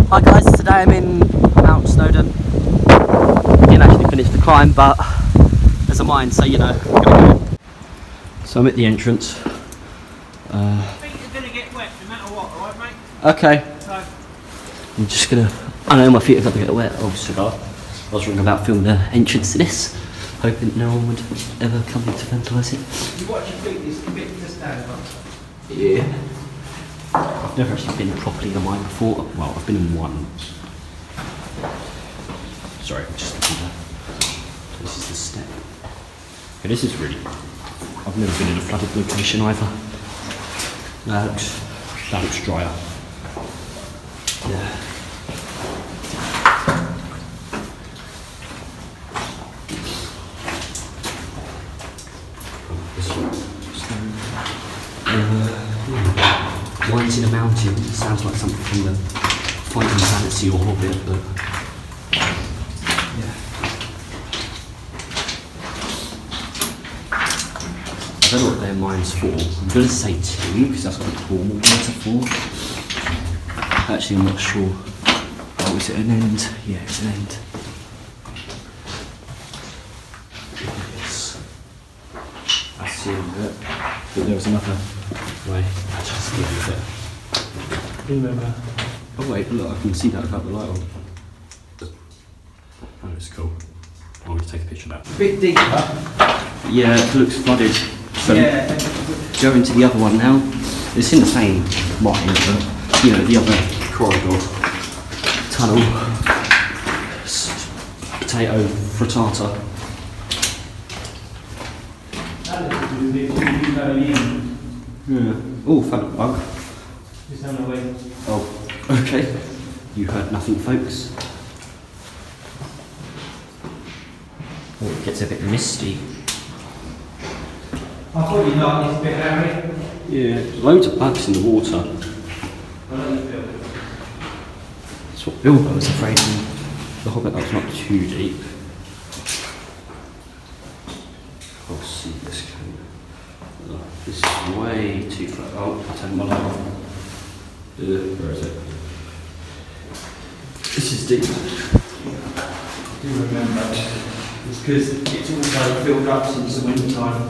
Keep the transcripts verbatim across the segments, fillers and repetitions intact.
Hi guys, today I'm in Mount Snowdon. Didn't actually finish the climb, but there's a mine, so you know, I'm gonna go. So I'm at the entrance. Uh, Feet are going to get wet no matter what, alright mate? okay. So, I'm just gonna, I know my feet are gonna get wet, oh cigar. I was wrong about filming the entrance to this, hoping no one would ever come in to vandalise it. you watch your feet, it's a bit to stand on. Yeah. I've never actually been properly in a mine before. Well, I've been in one. Sorry, I'm just looking there. This is the step. Okay, this is really... I've never been in a flooded location either. That looks, that looks drier. Yeah. This one. Uh, Mine's in a mountain. It sounds like something from the Final Fantasy or Hobbit, but yeah. I don't know what their mine's for. I'm going to say two because that's what the normal ones are for. Actually, I'm not sure. Oh, is it an end? Yeah, it's an end. Yes. I see that. But there was another way. I just see it. Remember? Oh wait, look, I can see that without the light on. Oh, it's cool. I'm going to take a picture of that. A bit deeper. Yeah, it looks flooded. So Yeah. go into the other one now. It's in the same mine, but you know, the other corridor, tunnel, S potato frittata. That looks a bit too going in. Yeah. Oh, found a bug. Just on the way. Oh, okay. You heard nothing, folks. Oh, it gets a bit misty. I thought you'd like this bit, Harry. Yeah, loads of bugs in the water. I like this bit. That's what Bilbo was afraid of. The Hobbit, that's not too deep. I'll see this kind of. Oh, this is way too flat. Oh, I'll turn my light off. Uh, where is it? This is deep. I do remember. It's because it's also filled up since the winter time.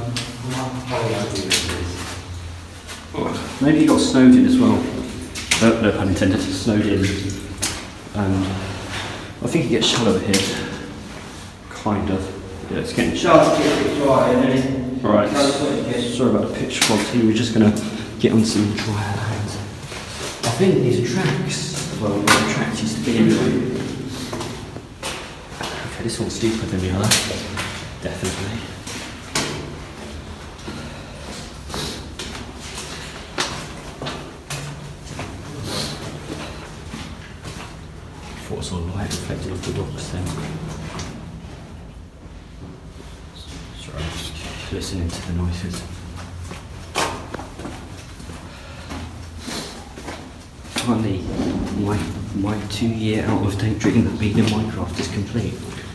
Oh, maybe you got snowed in as well. No, no pun intended, snowed in. And I think it gets shallow here. Kind of. Yeah, it's getting shallow. Sharp, get it dry and then Alright, sorry about the pitch quality, we're just going to get on some dry land. I think these are tracks. Well, where the tracks used to be anyway. Okay, this one's deeper than the other. Definitely. I thought I saw light reflected off the docks then. Sorry, I'm just listening to the noises. Finally, my, my two year out of date dream of being in Minecraft is complete.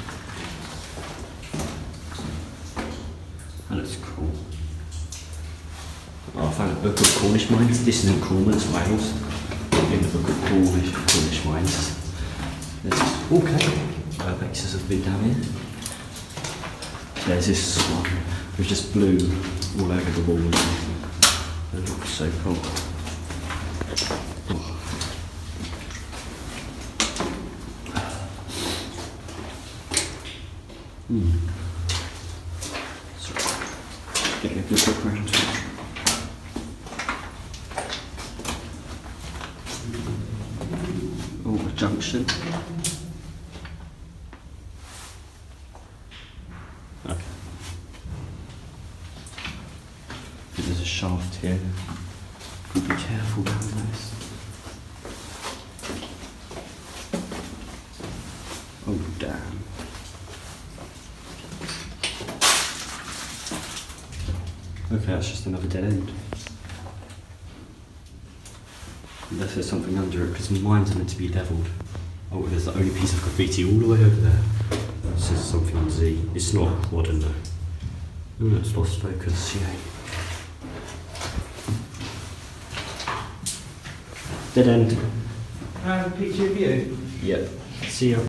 And it's cool. Oh, I found a book of Cornish mines, distant Cornwall, Wales. In the book of Cornish, Cornish mines. There's okay. Uh, Baxters have been down here. There's this one with just blue all over the walls. It looks so cool. Oh. Hmm. Sorry. Getting a good look around. Oh, a junction. Okay. There's a shaft here. Be careful down this. Oh damn. Okay, that's just another dead end. Unless there's something under it, because mine's are meant to be levelled. Oh, there's the only piece of graffiti all the way over there. It says something on Z. It's not modern though. Oh, it's lost focus, yeah. Dead end. have a picture of you? Yep. See you.